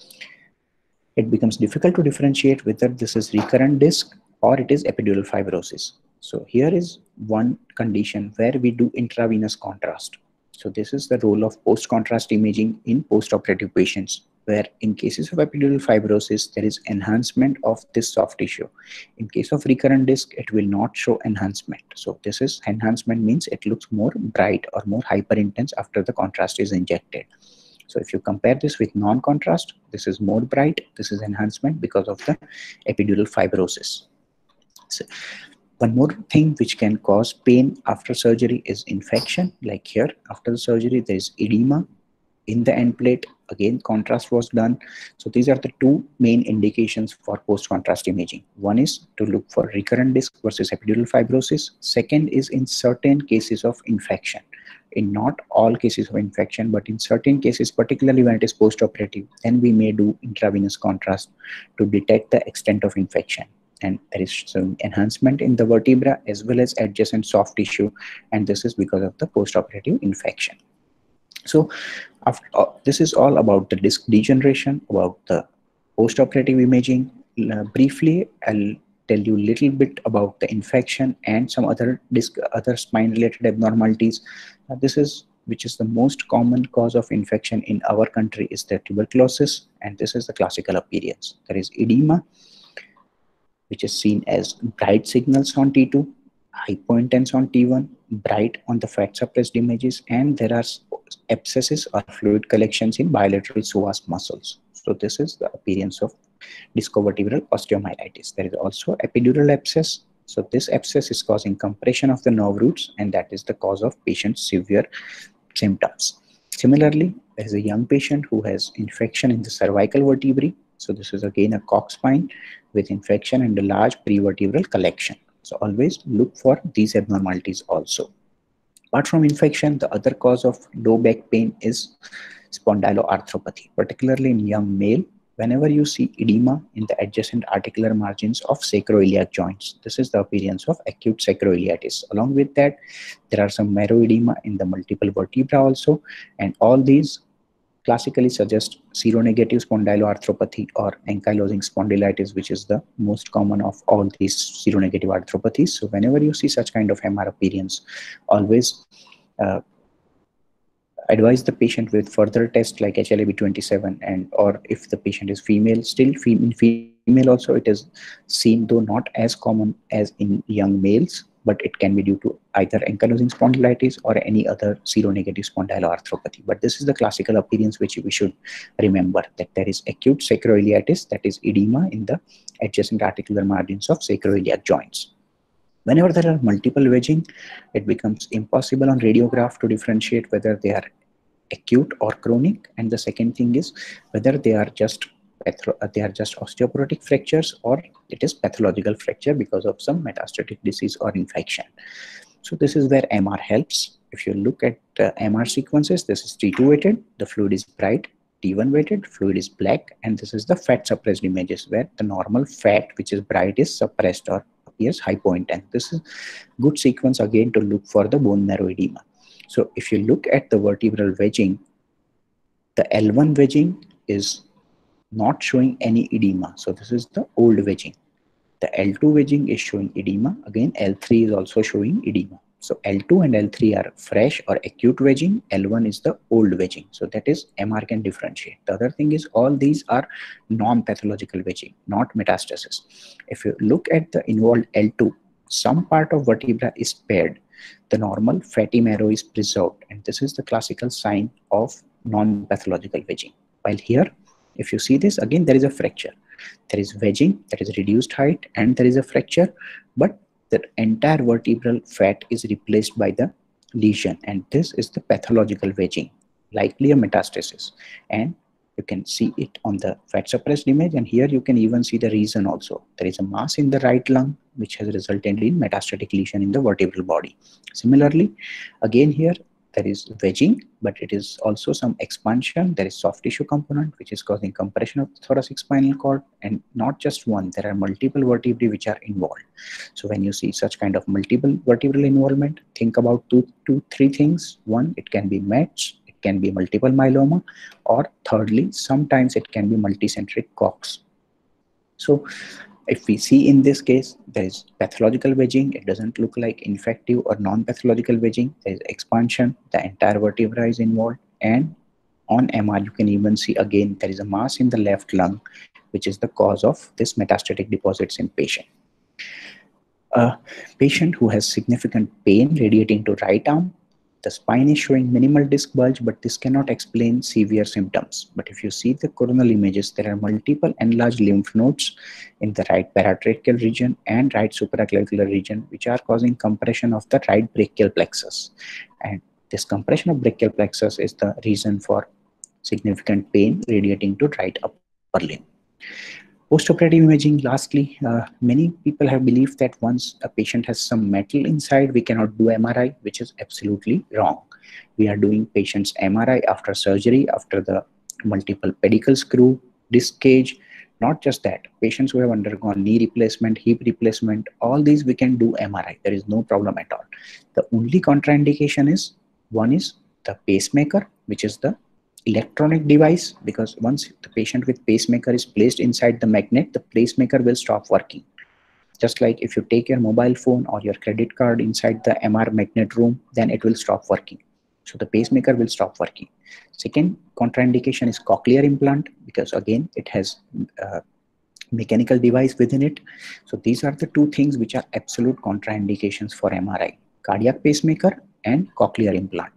it becomes difficult to differentiate whether this is recurrent disc or it is epidural fibrosis. So here is one condition where we do intravenous contrast. So this is the role of post-contrast imaging in post-operative patients, where in cases of epidural fibrosis, there is enhancement of this soft tissue. In case of recurrent disc, it will not show enhancement. So this is enhancement means it looks more bright or more hyper intense after the contrast is injected. So if you compare this with non-contrast, this is more bright, this is enhancement because of the epidural fibrosis. So one more thing which can cause pain after surgery is infection. Like here, after the surgery, there is edema in the end plate. Again, contrast was done. So these are the two main indications for post-contrast imaging. One is to look for recurrent disc versus epidural fibrosis. Second is in certain cases of infection. In not all cases of infection, but in certain cases, particularly when it is post-operative, then we may do intravenous contrast to detect the extent of infection. And there is some enhancement in the vertebra as well as adjacent soft tissue, and this is because of the post-operative infection. So after, uh, this is all about the disc degeneration, about the post-operative imaging. Uh, briefly, I'll tell you a little bit about the infection and some other disc, other spine-related abnormalities. Uh, this is which is the most common cause of infection in our country is the tuberculosis, and this is the classical appearance. There is edema, which is seen as bright signals on T two, hypointense on T one, bright on the fat suppressed images, and there are abscesses or fluid collections in bilateral psoas muscles. So this is the appearance of discovertebral osteomyelitis. There is also epidural abscess. So this abscess is causing compression of the nerve roots, and that is the cause of patient's severe symptoms. Similarly, there is a young patient who has infection in the cervical vertebrae. So this is again a Cox spine with infection and a large prevertebral collection. So always look for these abnormalities also. Apart from infection, the other cause of low back pain is spondyloarthropathy, particularly in young male. Whenever you see edema in the adjacent articular margins of sacroiliac joints, this is the appearance of acute sacroiliitis. Along with that, there are some marrow edema in the multiple vertebra also, and all these classically suggest seronegative spondyloarthropathy or ankylosing spondylitis, which is the most common of all these seronegative arthropathies. So whenever you see such kind of M R appearance, always uh, advise the patient with further tests like H L A B twenty-seven, and or if the patient is female, still in female also it is seen, though not as common as in young males, but it can be due to either ankylosing spondylitis or any other seronegative spondyloarthropathy. But this is the classical appearance which we should remember, that there is acute sacroiliitis, that is edema in the adjacent articular margins of sacroiliac joints. Whenever there are multiple wedging, it becomes impossible on radiograph to differentiate whether they are acute or chronic. And the second thing is whether they are just they are just osteoporotic fractures or it is pathological fracture because of some metastatic disease or infection. So this is where M R helps. If you look at uh, M R sequences, this is T two weighted, the fluid is bright, T one weighted, fluid is black, and this is the fat suppressed images where the normal fat which is bright is suppressed or appears hypointense. This is good sequence again to look for the bone marrow edema. So if you look at the vertebral wedging, the L one wedging is not showing any edema. So this is the old wedging. The L two wedging is showing edema. Again, L three is also showing edema. So L two and L three are fresh or acute wedging. L one is the old wedging. So that is M R can differentiate. The other thing is all these are non-pathological wedging, not metastasis. If you look at the involved L two, some part of vertebra is spared. The normal fatty marrow is preserved, and this is the classical sign of non-pathological wedging. While here, if you see this, again there is a fracture. There is wedging, there is reduced height, and there is a fracture, but the entire vertebral fat is replaced by the lesion, and this is the pathological wedging, likely a metastasis. And you can see it on the fat suppressed image, and here you can even see the reason also. There is a mass in the right lung which has resulted in metastatic lesion in the vertebral body. Similarly, again here there is wedging, but it is also some expansion. There is soft tissue component which is causing compression of the thoracic spinal cord, and not just one, there are multiple vertebrae which are involved. So when you see such kind of multiple vertebral involvement, think about two, two, three things. One, it can be M E T S, it can be multiple myeloma, or thirdly, sometimes it can be multicentric Cox. So if we see in this case, there is pathological wedging. It doesn't look like infective or non-pathological wedging. There is expansion. The entire vertebra is involved. And on M R, you can even see again, there is a mass in the left lung, which is the cause of this metastatic deposits in patient. A patient who has significant pain radiating to right arm, the spine is showing minimal disc bulge, but this cannot explain severe symptoms. But if you see the coronal images, there are multiple enlarged lymph nodes in the right paratracheal region and right supraclavicular region, which are causing compression of the right brachial plexus. And this compression of brachial plexus is the reason for significant pain radiating to right upper limb. Postoperative imaging, lastly, uh, many people have believed that once a patient has some metal inside, we cannot do M R I, which is absolutely wrong. We are doing patients M R I after surgery, after the multiple pedicle screw, disc cage. Not just that, patients who have undergone knee replacement, hip replacement, all these we can do M R I. There is no problem at all. The only contraindication is, one is the pacemaker, which is the electronic device, because once the patient with pacemaker is placed inside the magnet, the pacemaker will stop working. Just like if you take your mobile phone or your credit card inside the M R magnet room, then it will stop working. So the pacemaker will stop working. Second contraindication is cochlear implant, because again it has uh, mechanical device within it. So these are the two things which are absolute contraindications for M R I: cardiac pacemaker and cochlear implant.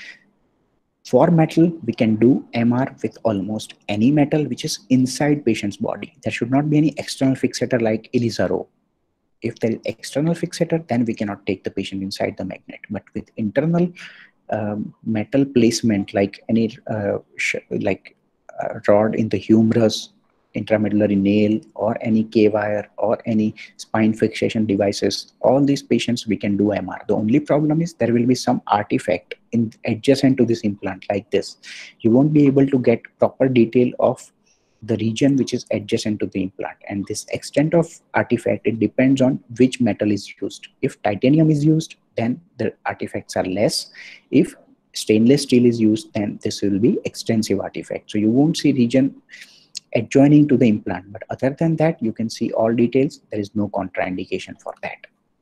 For metal, we can do M R with almost any metal which is inside patient's body. There should not be any external fixator like Elizaro. If there is external fixator, then we cannot take the patient inside the magnet. But with internal um, metal placement, like any uh, like uh, rod in the humerus, intramedullary nail, or any K-wire, or any spine fixation devices, all these patients we can do M R. The only problem is there will be some artifact in adjacent to this implant like this. You won't be able to get proper detail of the region which is adjacent to the implant, and this extent of artifact, it depends on which metal is used. If titanium is used, then the artifacts are less. If stainless steel is used, then this will be extensive artifact. So you won't see region adjoining to the implant, but other than that you can see all details. There is no contraindication for that.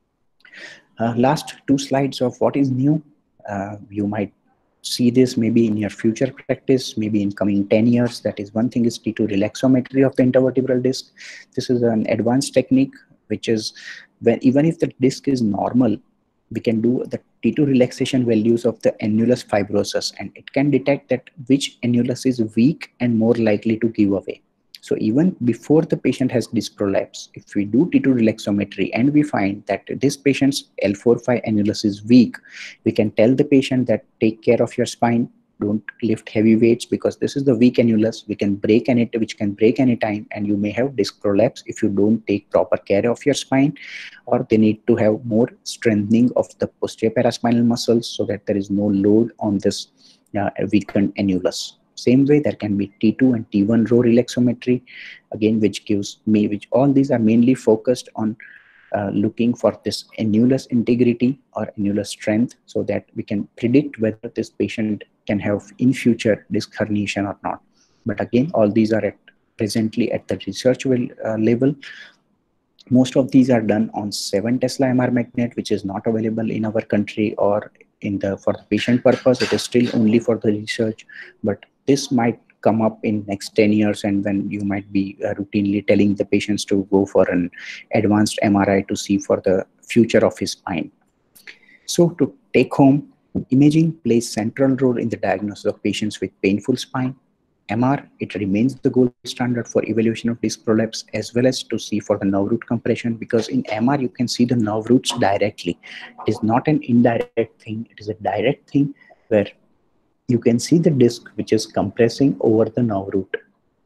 Uh, last two slides of what is new. Uh, you might see this maybe in your future practice, maybe in coming ten years. That is, one thing is T two relaxometry of the intervertebral disc. This is an advanced technique which is when even if the disc is normal, we can do the T two relaxation values of the annulus fibrosus, and it can detect that which annulus is weak and more likely to give away. So even before the patient has disc prolapse, if we do T two relaxometry and we find that this patient's L four five annulus is weak, we can tell the patient that take care of your spine, don't lift heavy weights because this is the weak annulus. We can break any, which can break anytime, and you may have disc prolapse if you don't take proper care of your spine, or they need to have more strengthening of the posterior paraspinal muscles so that there is no load on this uh, weakened annulus. Same way, there can be T two and T one row relaxometry, again, which gives me, which all these are mainly focused on uh, looking for this annulus integrity or annulus strength, so that we can predict whether this patient can have in future disc herniation or not. But again, all these are at presently at the research will, uh, level. Most of these are done on seven Tesla M R magnet, which is not available in our country or in the for the patient purpose. It is still only for the research, but this might come up in next ten years, and when you might be uh, routinely telling the patients to go for an advanced M R I to see for the future of his spine. So to take home, imaging plays central role in the diagnosis of patients with painful spine. M R, it remains the gold standard for evaluation of disc prolapse, as well as to see for the nerve root compression, because in M R you can see the nerve roots directly. It is not an indirect thing, it is a direct thing where you can see the disc which is compressing over the nerve root.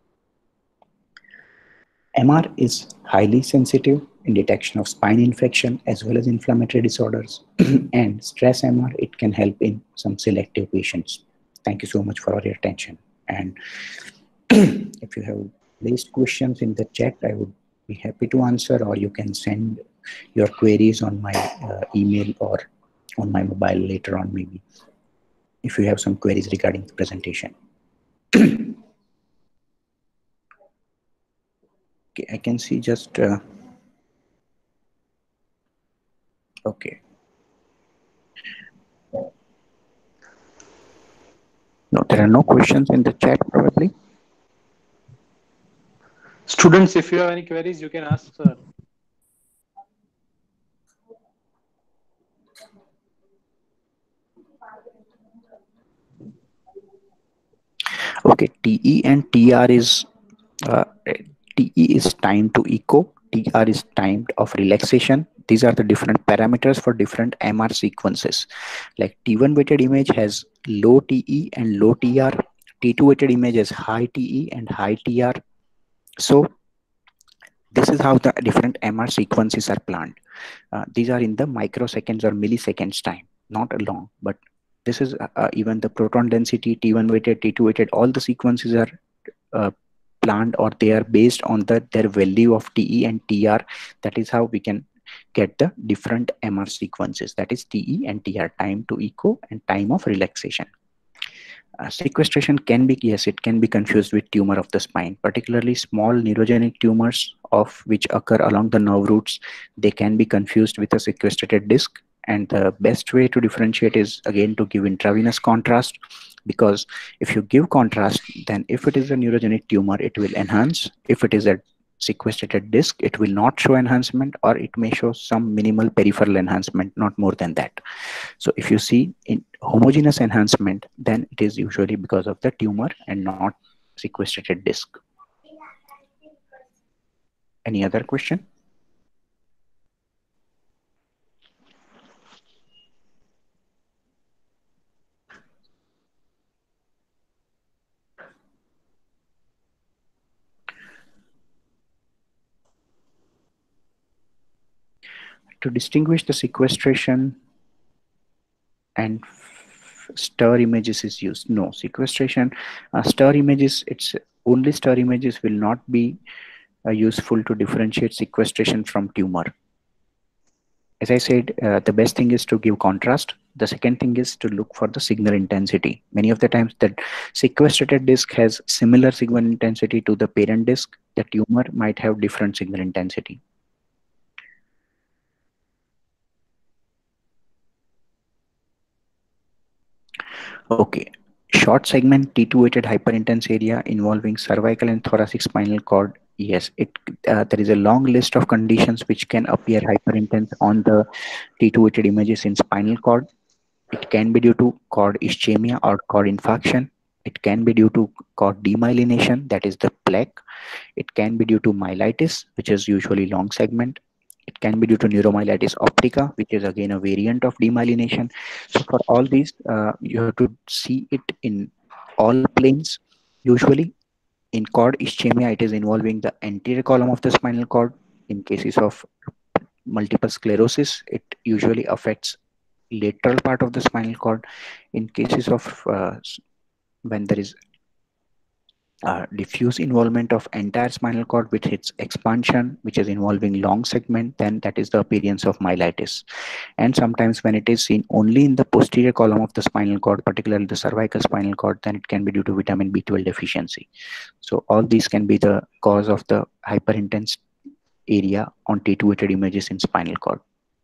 M R is highly sensitive in detection of spine infection as well as inflammatory disorders, and stress M R, it can help in some selective patients. Thank you so much for your attention. And if you have placed questions in the chat, I would be happy to answer, or you can send your queries on my uh, email or on my mobile later on, maybe, if you have some queries regarding the presentation. Okay, I can see just, uh, okay. No, there are no questions in the chat probably. Students, if you have any queries, you can ask, sir. Okay, T E and T R is, uh, T E is time to echo, T R is time of relaxation. These are the different parameters for different M R sequences. Like T one weighted image has low T E and low T R. T two weighted image has high T E and high T R. So this is how the different M R sequences are planned. Uh, these are in the microseconds or milliseconds time, not long, but this is uh, even the proton density, T one weighted, T two weighted, all the sequences are uh, planned, or they are based on the their value of T E and T R. That is how we can get the different M R sequences. That is T E and T R, time to echo and time of relaxation. Uh, sequestration can be, yes, it can be confused with tumor of the spine, particularly small neurogenic tumors of which occur along the nerve roots. They can be confused with a sequestrated disc. And the best way to differentiate is again to give intravenous contrast, because if you give contrast, then if it is a neurogenic tumor, it will enhance. If it is a sequestrated disc, it will not show enhancement, or it may show some minimal peripheral enhancement, not more than that. So if you see in homogeneous enhancement, then it is usually because of the tumor and not sequestrated disc. Any other question? To distinguish the sequestration and stir images is used. No, sequestration, uh, stir images, it's only stir images will not be uh, useful to differentiate sequestration from tumor. As I said, uh, the best thing is to give contrast. The second thing is to look for the signal intensity. Many of the times the sequestrated disc has similar signal intensity to the parent disc. The tumor might have different signal intensity. Okay, short segment T two weighted hyperintense area involving cervical and thoracic spinal cord. Yes, it uh, there is a long list of conditions which can appear hyperintense on the T two weighted images in spinal cord. It can be due to cord ischemia or cord infarction. It can be due to cord demyelination, that is the plaque. It can be due to myelitis, which is usually long segment. It can be due to neuromyelitis optica, which is again a variant of demyelination. So for all these, uh, you have to see it in all planes. Usually in cord ischemia, it is involving the anterior column of the spinal cord. In cases of multiple sclerosis, it usually affects lateral part of the spinal cord. In cases of uh, when there is uh, diffuse involvement of entire spinal cord with its expansion, which is involving long segment, then that is the appearance of myelitis. And sometimes when it is seen only in the posterior column of the spinal cord, particularly the cervical spinal cord, then it can be due to vitamin B twelve deficiency. So all these can be the cause of the hyperintense area on T two weighted images in spinal cord.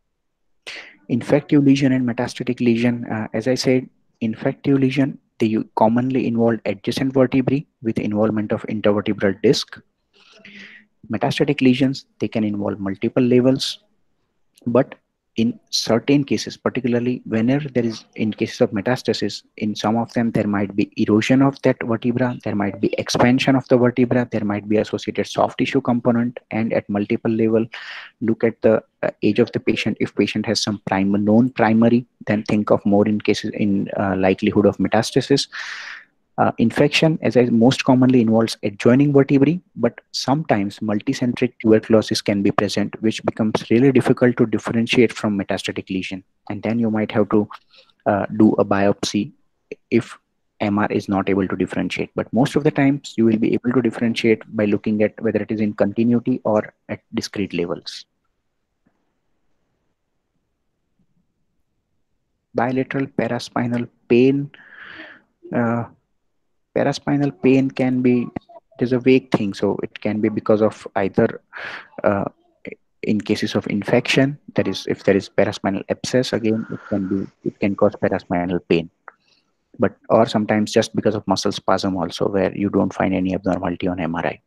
Infective lesion and metastatic lesion, uh, as I said, infective lesion, they commonly involve adjacent vertebrae with involvement of intervertebral disc. Metastatic lesions, they can involve multiple levels, but in certain cases, particularly whenever there is, in cases of metastasis, in some of them there might be erosion of that vertebra, there might be expansion of the vertebra, there might be associated soft tissue component, and at multiple level, look at the uh, age of the patient. If patient has some prim known primary, then think of more in cases in uh, likelihood of metastasis. Uh, infection, as I most commonly involves adjoining vertebrae, but sometimes multicentric tuberculosis can be present, which becomes really difficult to differentiate from metastatic lesion. And then you might have to uh, do a biopsy if M R is not able to differentiate. But most of the times you will be able to differentiate by looking at whether it is in continuity or at discrete levels. Bilateral paraspinal pain. Uh, Paraspinal pain can be, it is a vague thing, so it can be because of either uh, in cases of infection, that is if there is paraspinal abscess, again it can be, it can cause paraspinal pain, but or sometimes just because of muscle spasm also, where you don't find any abnormality on M R I.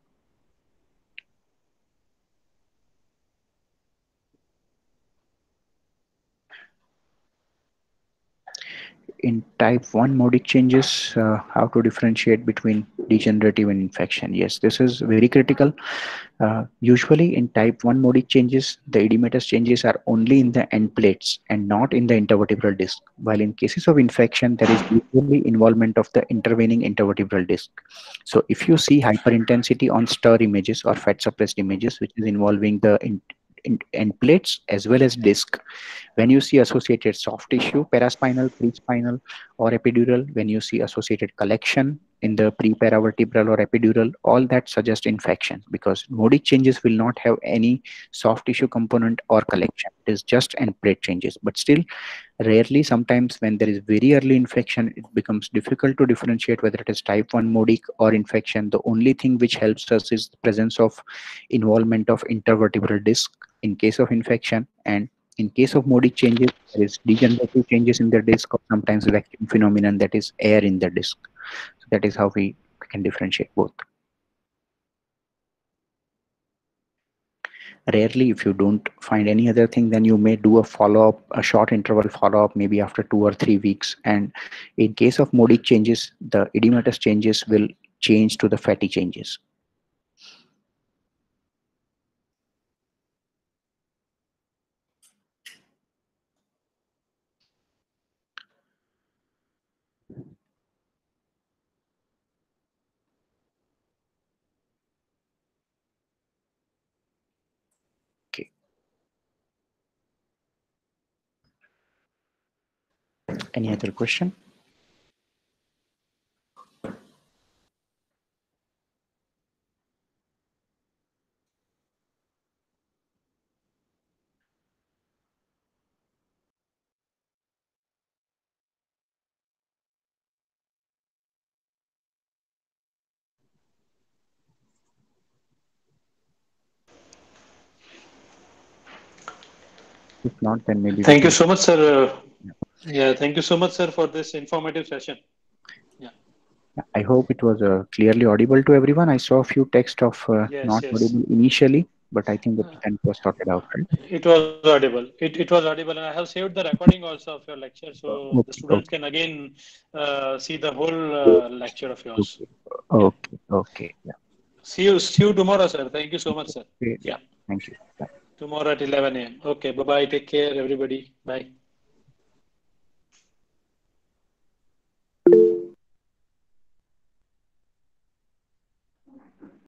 In type one modic changes, uh, how to differentiate between degenerative and infection. Yes, this is very critical. Uh, usually in type one modic changes, the edematous changes are only in the end plates and not in the intervertebral disc. While in cases of infection, there is usually involvement of the intervening intervertebral disc. So if you see hyperintensity on stir images or fat suppressed images, which is involving the in, in, end plates as well as disc, when you see associated soft tissue, paraspinal, pre-spinal, or epidural, when you see associated collection in the pre-paravertebral or epidural, all that suggests infection, because modic changes will not have any soft tissue component or collection. It is just end plate changes. But still, Rarely, sometimes when there is very early infection, it becomes difficult to differentiate whether it is type one modic or infection. The only thing which helps us is the presence of involvement of intervertebral disc in case of infection, and in case of modic changes, there is degenerative changes in the disc or sometimes vacuum phenomenon, that is air in the disc. So that is how we can differentiate both. Rarely, if you don't find any other thing, then you may do a follow-up, a short interval follow-up, maybe after two or three weeks. And in case of modic changes, the edematous changes will change to the fatty changes. Okay. Any other question? If not, then maybe we Thank you can. so much, sir. Uh, yeah, thank you so much, sir, for this informative session. Yeah. I hope it was uh, clearly audible to everyone. I saw a few text of uh, Yes, not yes. audible initially, but I think that Uh, then it was sorted out, right? it was audible. It, it was audible, and I have saved the recording also of your lecture, so the Okay, students okay, can again uh, see the whole uh, lecture of yours. okay, Yeah. okay, okay. Yeah. See you. See you tomorrow, sir. Thank you so much, sir. Okay, yeah. Yeah. Thank you. Bye. Tomorrow at eleven a m. Okay. Bye bye. Take care, everybody. Bye.